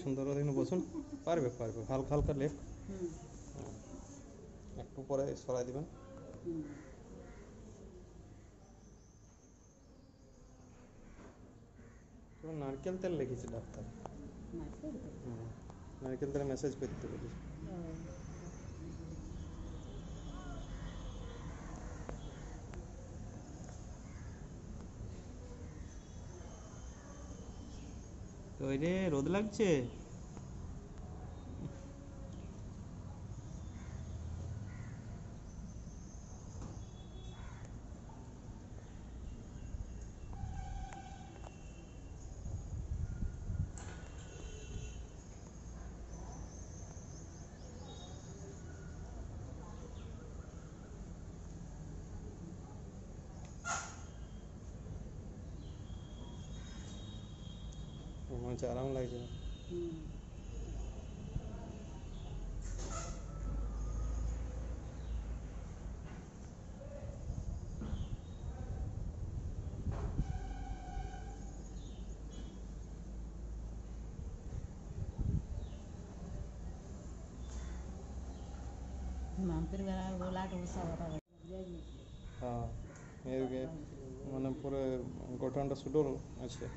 সুন্দর এখানে বসুন। পারবে পারবে, হালকা হালকা লেফট, একটু পরে সরাই দিবেন। নারকেল তেল লিখেছে ডাক্তার, নারকেল তেলে মেসেজ করতে বলেছে। ওই রে, রোদ লাগছে। মনে হচ্ছে আরাম লাগছে। হ্যাঁ, এদিকে মানে পুরো গঠনটা সুডল আছে।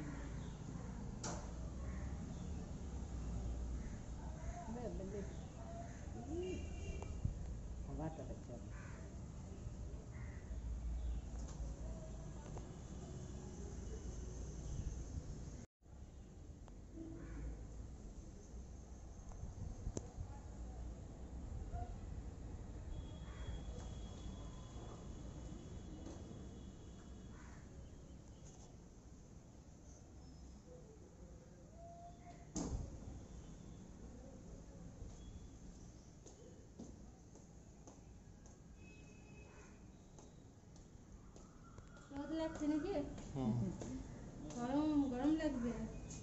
রোদ লাগছে নাকি? গরম গরম লাগবে।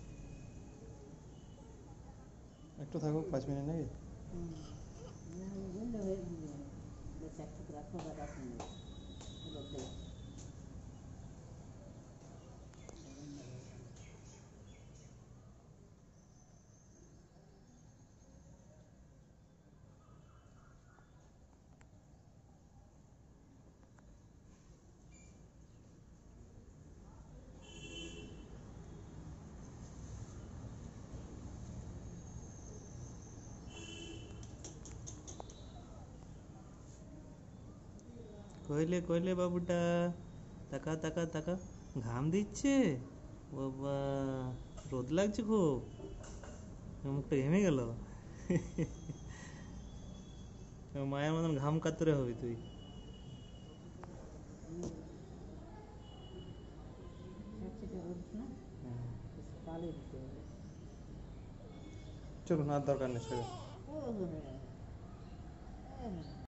একটু থাকুক 5 মিনিট নাকি? কইলে কইলে বাবুটা, তাকা তাকা তাকা, ঘাম দিচ্ছে বাবা, রোদ লাগছে খুব, মুখটা ঘেমে গেল। মায়ের মতন ঘাম কাতরে হবি তুই। চলুন, আর দরকার নেই।